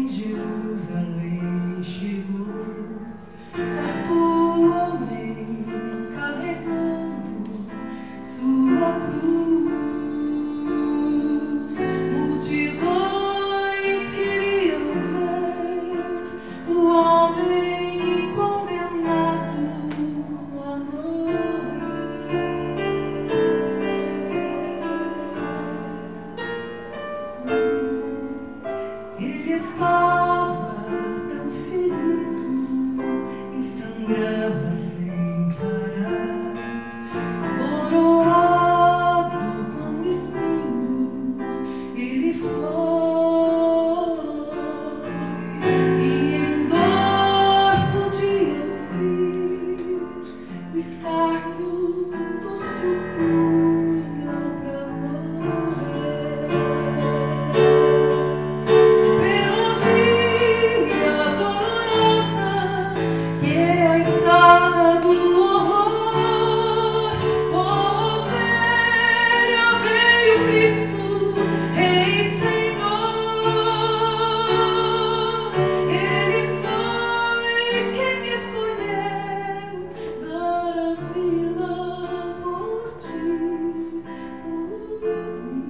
em Jerusalém chegou certo homem carregando sua cruz. Multidões queriam ver o homem condenado a morrer. Ele estava tão ferido e sangrava sem parar, coroado com espinhos. Ele foi e em dor podia ouvir o escárnio dos que o punham pra morrer. Pela via dolorosa que é a estrada do horror, ovelha veio Cristo, Rei e Senhor. Ele foi quem escolheu dar a vida por ti, por mim.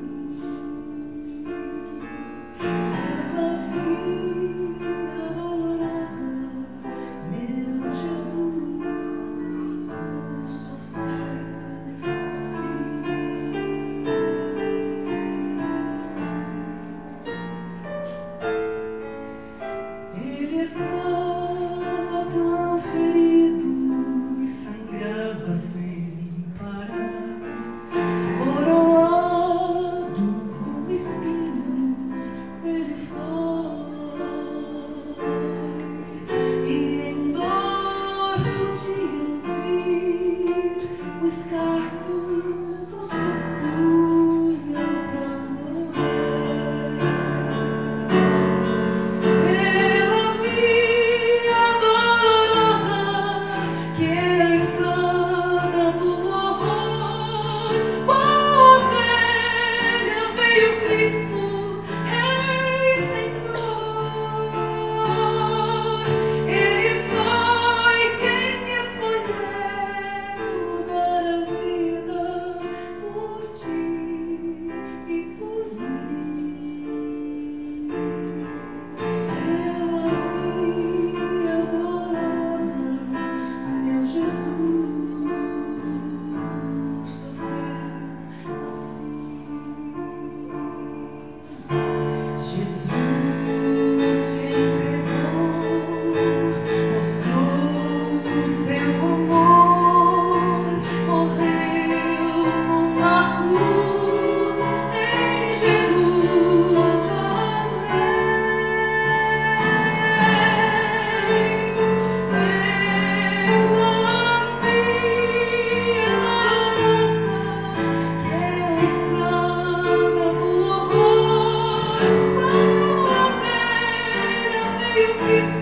Pela via dolorosa, meu Jesus sofreu assim. Ele estava tão ferido e sangrava sem parar, coroado com espinhos. Ele foi e em dor podia ouvir o escárnio dos que o punham pra morrer. Pela via dolorosa que é a estrada do horror, ovelha veio Cristo, Rei e Senhor. Ele foi quem escolheu dar a vida por ti e por mim. Pela via dolorosa, meu Jesus sofreu assim. Jesus se entregou, mostrou o seu amor, morreu numa cruz em Jerusalém. Pela via dolorosa que é a estrada do horror, ovelha veio Cristo.